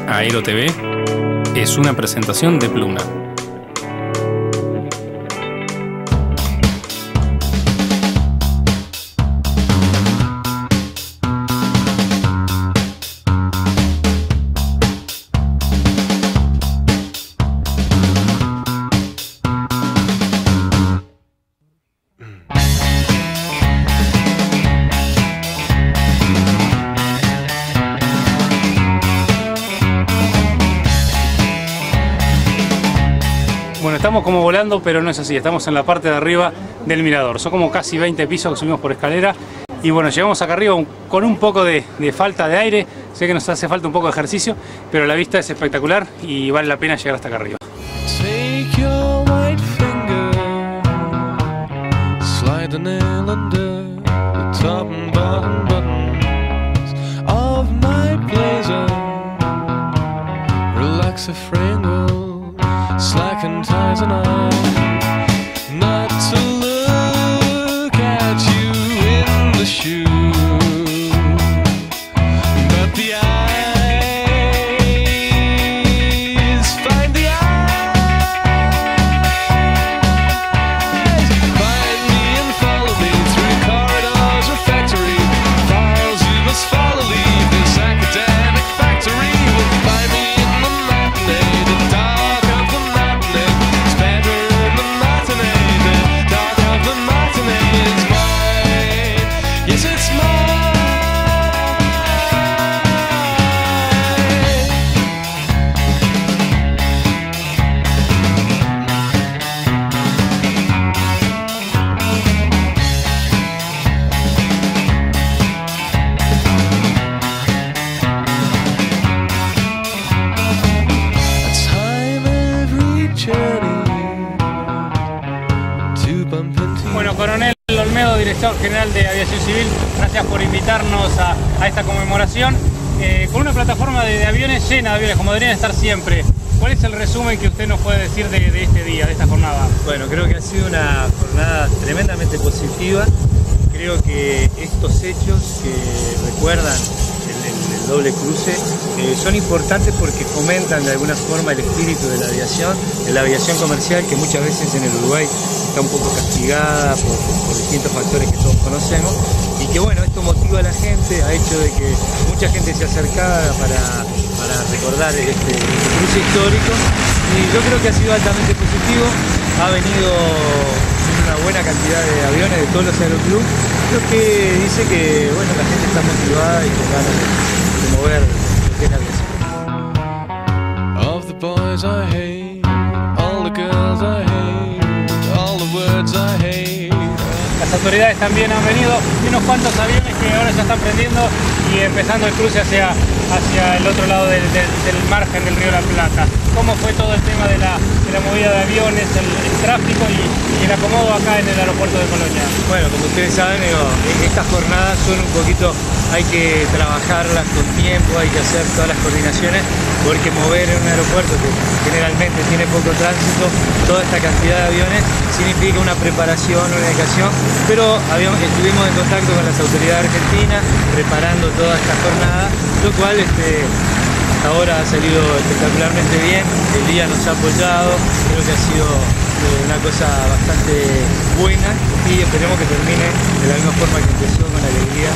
Aero TV es una presentación de Pluna. Bueno, estamos como volando, pero no es así. Estamos en la parte de arriba del mirador. Son como casi 20 pisos que subimos por escalera. Y bueno, llegamos acá arriba con un poco de falta de aire. Sé que nos hace falta un poco de ejercicio, pero la vista es espectacular y vale la pena llegar hasta acá arriba. Take your white finger, slide the nail under the top and bottom buttons of my blazer. Relax the Frango, slacken ties and I not to look at you in the shoe, but the eyes find the eyes, find me and follow me through corridors or factory files. You must follow, leave this academic factory. Will find me in the matinee, the dark of the matinee. It's better in the matinee, the dark of the matinee is mine. Yes, it's mine. A time every journey to bump into. Bueno, Coronel Olmedo, director general de Aviación Civil, gracias por invitarnos a esta conmemoración. Con una plataforma de aviones llena de aviones, como deberían estar siempre. ¿Cuál es el resumen que usted nos puede decir de este día, de esta jornada? Bueno, creo que ha sido una jornada tremendamente positiva. Creo que estos hechos que recuerdan el doble cruce son importantes porque fomentan de alguna forma el espíritu de la aviación comercial, que muchas veces en el Uruguay está un poco castigada por distintos factores que todos conocemos, y que bueno, esto motiva a la gente, ha hecho de que mucha gente se acercara para recordar este cruce histórico, y yo creo que ha sido altamente positivo. Ha venido una buena cantidad de aviones de todos los aeroclubs, lo que dice que bueno, la gente está motivada y con ganas de mover lo que es la aviación. Of the boys I hate, all the girls I hate, all the words I hate. Las autoridades también han venido y unos cuantos aviones que ahora ya están prendiendo y empezando el cruce hacia el otro lado del margen del río La Plata. ¿Cómo fue todo el tema de la movida de aviones, el tráfico y el acomodo acá en el aeropuerto de Colonia? Bueno, como ustedes saben, estas jornadas son un poquito, hay que trabajarlas con tiempo, hay que hacer todas las coordinaciones, porque mover en un aeropuerto que generalmente tiene poco tránsito, toda esta cantidad de aviones, significa una preparación, una dedicación, pero estuvimos en contacto con las autoridades argentinas, preparando toda esta jornada, lo cual hasta ahora ha salido espectacularmente bien. El día nos ha apoyado, creo que ha sido una cosa bastante buena y esperemos que termine de la misma forma que empezó, con alegría.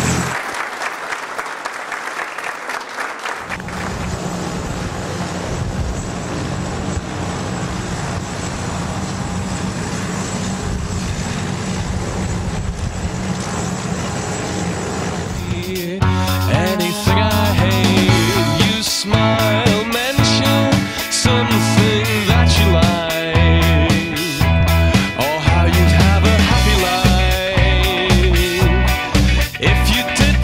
Anything I hate, you smile, mention something that you like, or how you'd have a happy life if you did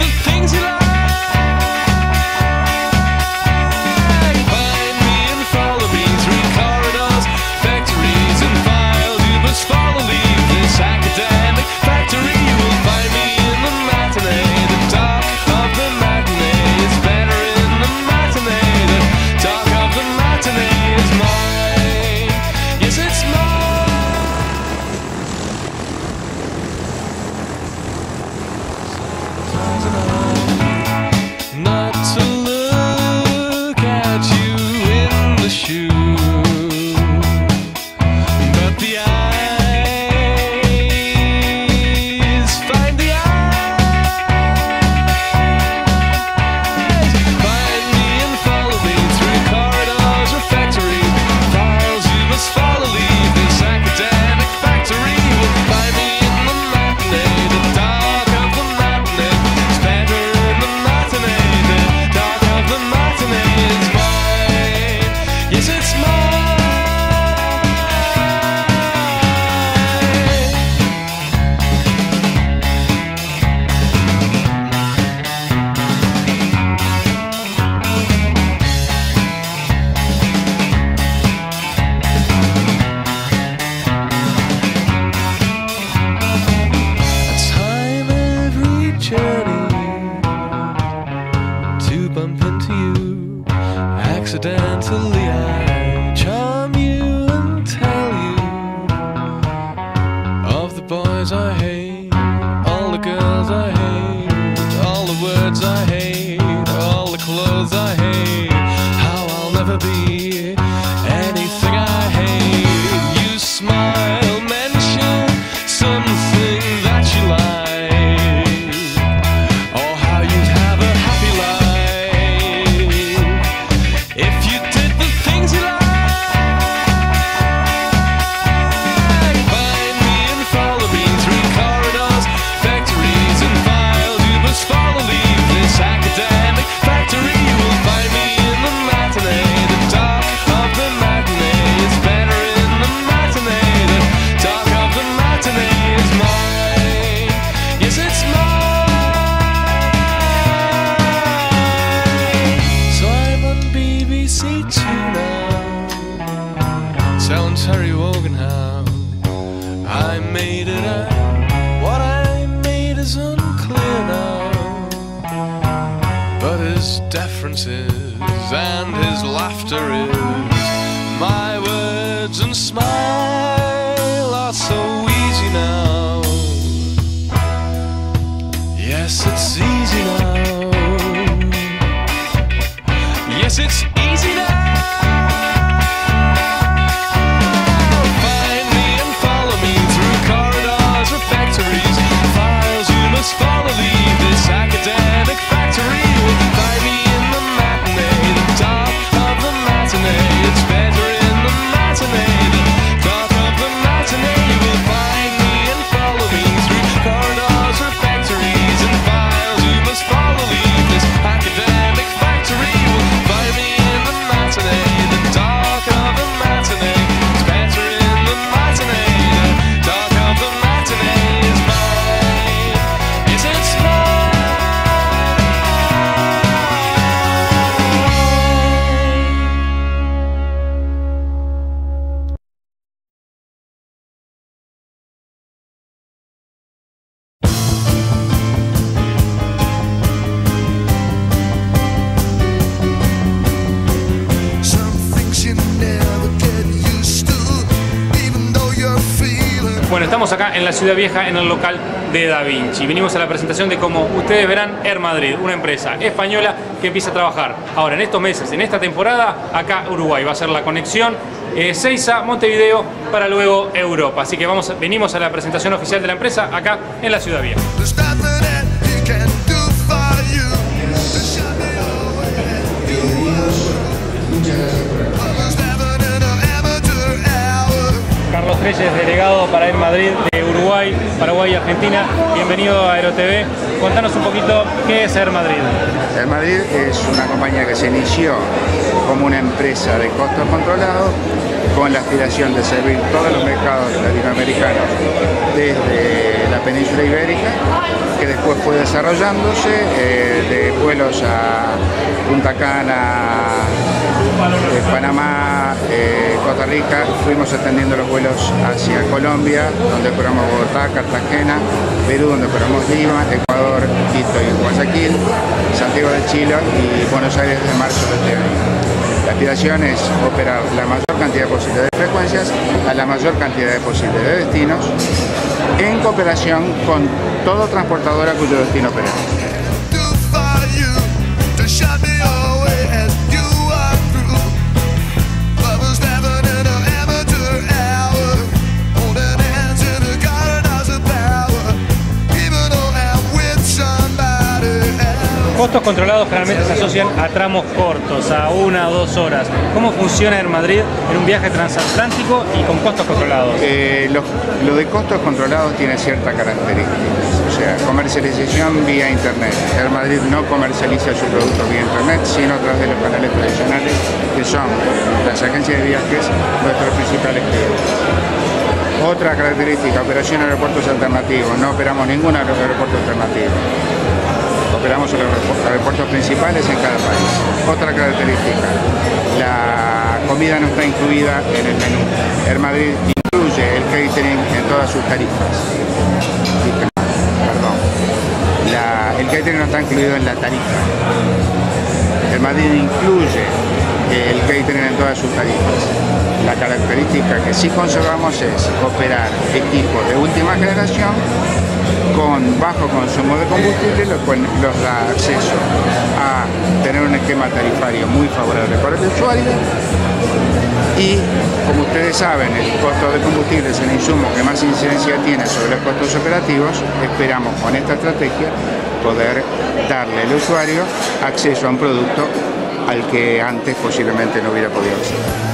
accidentally I charm you and tell you of the boys I hate, all the girls I hate, all the words I hate, all the clothes I hate, how I'll never be anything I hate. You smile, mention something that you like, or how you'd have a happy life if you did the things you like. Find me and follow me through corridors, factories and files. You must follow, leave this academic factory. You will find me in the matinee, the dark of the matinee. It's better in the matinee, the dark of the matinee is mine. Yes, it's mine. So I'm on BBC Two now, telling Terry Wogan how I made it out. What I made is unclear now, but his deference is and his laughter is. My words and smile are so easy now. Yes, it's easy now. Yes, it's easy now. Find me and follow me through corridors or factories, files you must follow, leave this academic factory. You will find me in the matinee, the dark of the matinee. It's better in the matinee, the dark of the matinee. You will find me and follow me through corridors or factories and files you must follow, leave this academic factory. You will find me in the matinee, the dark of the matinee. It's better in the matinee, the dark of the matinee is mine. Yes, it's mine. Some things you never get used to, even though you're feeling. Bueno, estamos acá en la Ciudad Vieja, en el local de Da Vinci. Vinimos a la presentación de, como ustedes verán, Air Madrid, una empresa española que empieza a trabajar ahora en estos meses, en esta temporada, acá Uruguay. Va a ser la conexión Ezeiza, Montevideo, para luego Europa. Así que venimos a la presentación oficial de la empresa acá en la Ciudad Vieja. There's nothing that he can do for you to shut me away. There's never in an amateur hour. Carlos Treyes, delegado para Air Madrid de Uruguay, Paraguay y Argentina. Bienvenido a AeroTV. Contanos un poquito qué es Air Madrid. Air Madrid es una compañía que se inició como una empresa de costos controlados con la aspiración de servir todos los mercados latinoamericanos desde la península ibérica, que después fue desarrollándose de vuelos a Punta Cana, Panamá, Costa Rica. Fuimos extendiendo los vuelos hacia Colombia, donde operamos Bogotá, Cartagena, Perú, donde operamos Lima, Ecuador, Quito y Guayaquil, Santiago de Chile y Buenos Aires de marzo de este año. La aspiración es operar la mayor cantidad posible de frecuencias a la mayor cantidad posible de destinos, en cooperación con todo transportadora cuyo destino opera. Do for you to shut me away as you are through. Lovers never in an amateur hour, holding hands in the corridors of power, even though I'm with somebody else. Costos controlados generalmente se asocian a tramos cortos, a 1 o 2 horas. ¿Cómo funciona Air Madrid en un viaje transatlántico y con costos controlados? Lo de costos controlados tiene ciertas características, o sea, comercialización vía internet. Air Madrid no comercializa su producto vía internet, sino a través de los canales tradicionales, que son las agencias de viajes, nuestros principales clientes. Otra característica, operación de aeropuertos alternativos. No operamos ningún aeropuerto alternativo. Operamos los aeropuertos principales en cada país. Otra característica, la comida no está incluida en el menú. Air Madrid incluye el catering en todas sus tarifas. El catering no está incluido en la tarifa. Air Madrid incluye todas sus tarifas. La característica que sí conservamos es operar equipos de última generación con bajo consumo de combustible, lo cual nos da acceso a tener un esquema tarifario muy favorable para el usuario. Y como ustedes saben, el costo de combustible es el insumo que más incidencia tiene sobre los costos operativos. Esperamos con esta estrategia poder darle al usuario acceso a un producto al que antes posiblemente no hubiera podido acceder.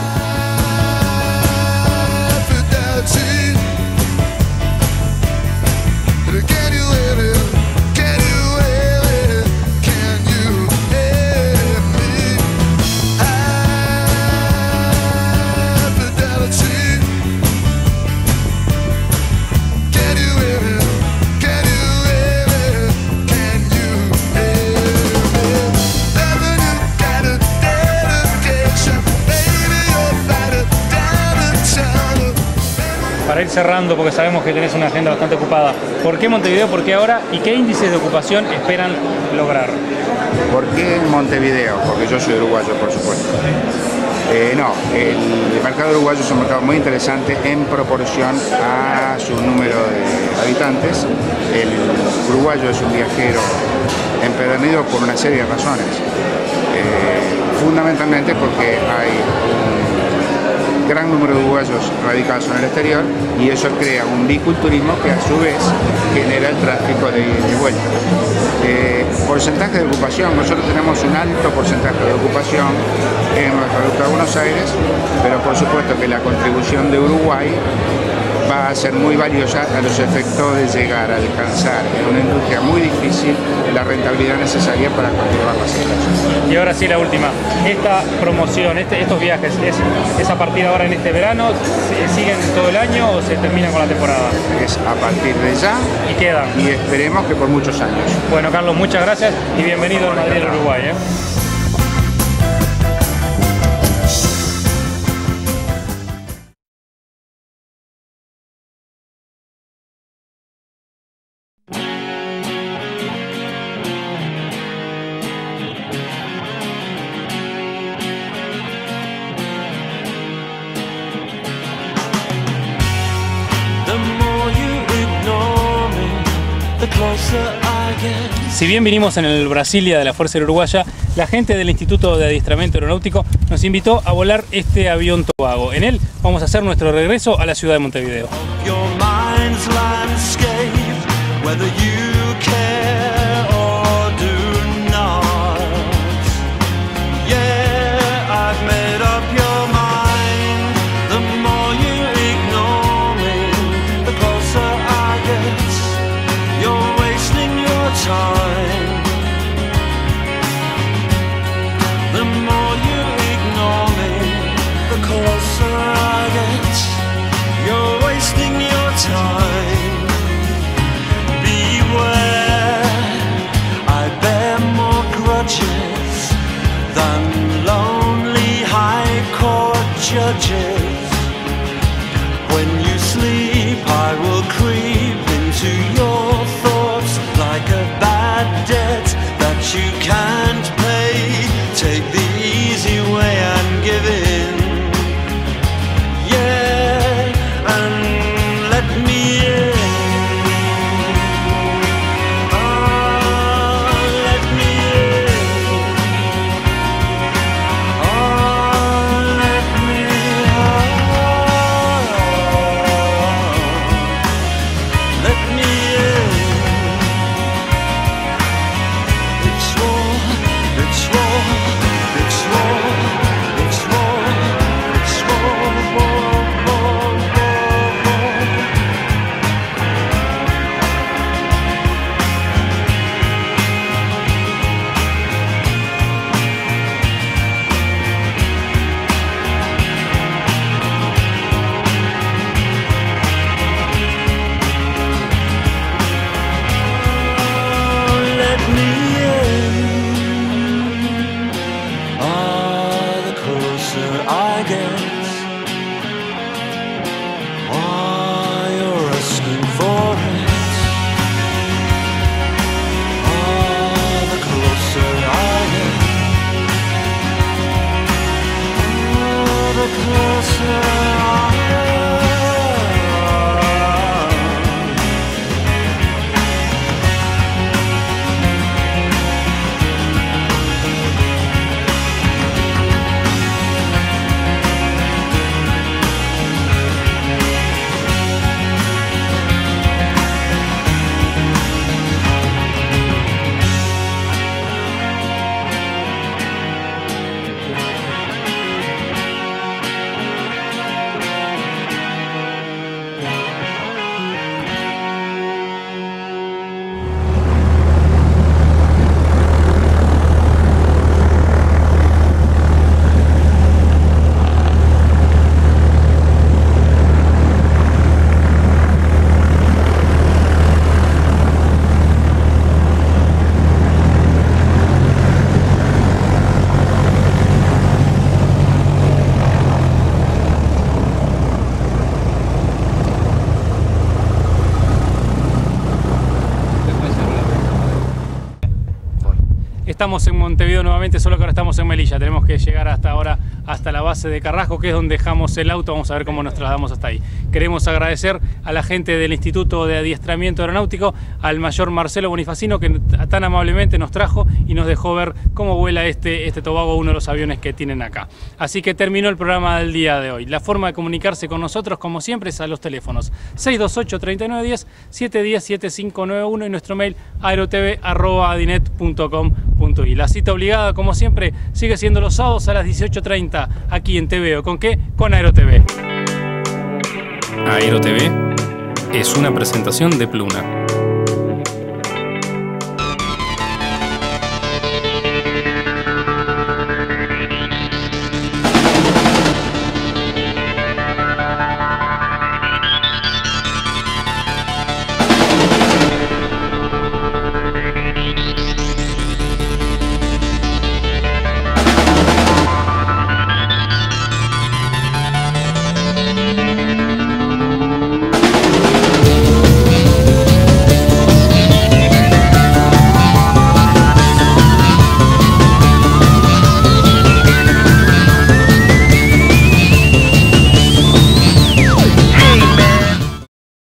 Para ir cerrando, porque sabemos que tenés una agenda bastante ocupada, ¿por qué Montevideo, por qué ahora y qué índices de ocupación esperan lograr? ¿Por qué Montevideo? Porque yo soy uruguayo, por supuesto. No, el mercado uruguayo es un mercado muy interesante en proporción a su número de habitantes. El uruguayo es un viajero empedernido por una serie de razones. Fundamentalmente porque hay un gran número de uruguayos radicados en el exterior y eso crea un biculturismo que a su vez genera el tráfico de ida y vuelta. Porcentaje de ocupación, nosotros tenemos un alto porcentaje de ocupación en nuestra ruta a Buenos Aires, pero por supuesto que la contribución de Uruguay va a ser muy valiosa a los efectos de llegar a alcanzar en una industria muy difícil la rentabilidad necesaria para continuar las explotaciones. Y ahora sí la última, esta promoción, estos viajes, ¿es a partir de ahora en este verano? ¿Siguen todo el año o se terminan con la temporada? Es a partir de ya y quedan. Y esperemos que por muchos años. Bueno, Carlos, muchas gracias y bienvenido al Madrid del Uruguay. Si bien vinimos en el Brasilia de la Fuerza Aérea Uruguaya, la gente del Instituto de Adiestramiento Aeronáutico nos invitó a volar este avión Tobago. En él vamos a hacer nuestro regreso a la ciudad de Montevideo. Judges, when you sleep, I will creep into your thoughts like a bad debt that you can't pay. Take the easy way and give in. Yeah, and let me in. Oh, let me in. Oh, let me in. Estamos en Montevideo nuevamente, solo que ahora estamos en Melilla. Tenemos que llegar hasta la base de Carrasco, que es donde dejamos el auto. Vamos a ver cómo nos trasladamos hasta ahí. Queremos agradecer a la gente del Instituto de Adiestramiento Aeronáutico, al mayor Marcelo Bonifacino, que tan amablemente nos trajo y nos dejó ver cómo vuela este Tobago, uno de los aviones que tienen acá. Así que terminó el programa del día de hoy. La forma de comunicarse con nosotros, como siempre, es a los teléfonos 628-3910, 710-7591 y nuestro mail aerotv@adinet.com.y. La cita obligada, como siempre, sigue siendo los sábados a las 18:30 aquí en TVO. ¿Con qué? Con AeroTV. AeroTV es una presentación de Pluna.